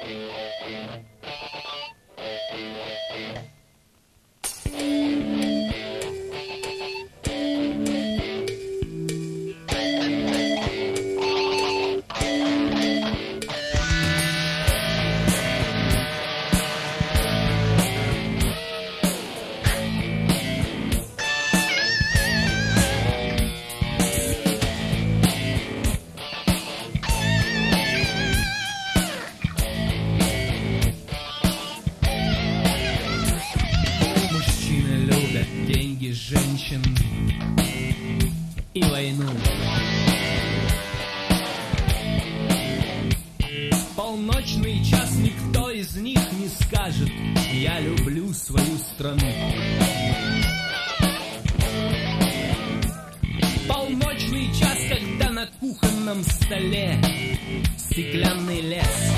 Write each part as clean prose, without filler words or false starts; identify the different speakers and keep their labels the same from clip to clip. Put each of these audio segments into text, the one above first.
Speaker 1: Женщин и войну. Полночный час никто из них не скажет: я люблю свою страну. Полночный час, когда на кухонном столе стеклянный лес.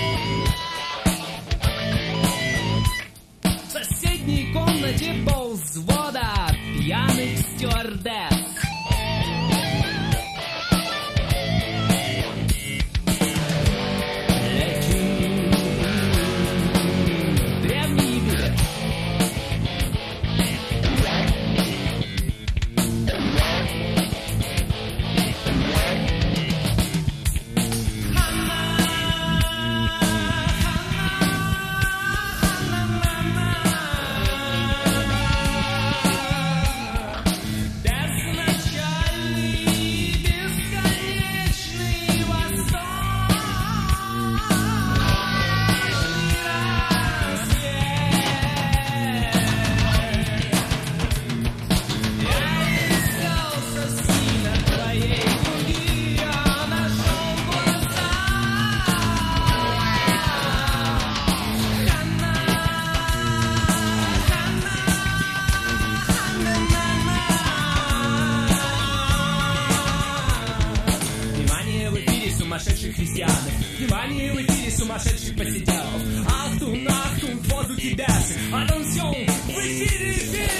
Speaker 1: В соседней комнате полвзвода пьяных стюардесс. Древний мир. Сумасшедших христианов, внимание, в эфире сумасшедших посетителов. Ахтун, ахтун, позу тебя, атtention, в эфире эфир.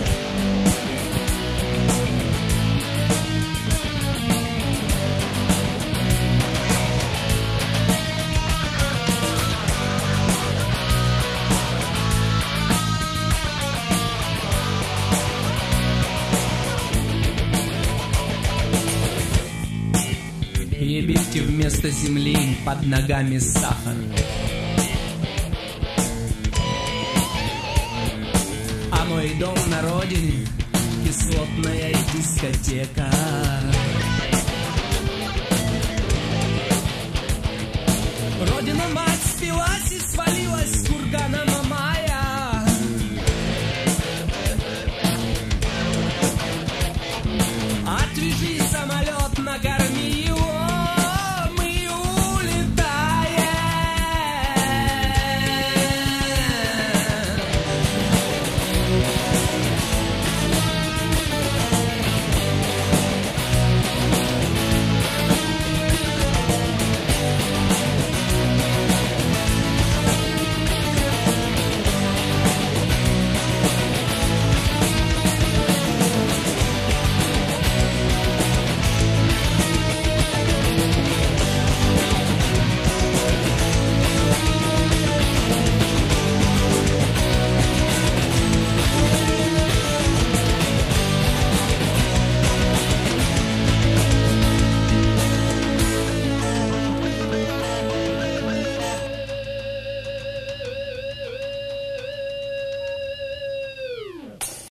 Speaker 1: Ебите вместо земли под ногами сахар. А мой дом на родине — кислотная дискотека.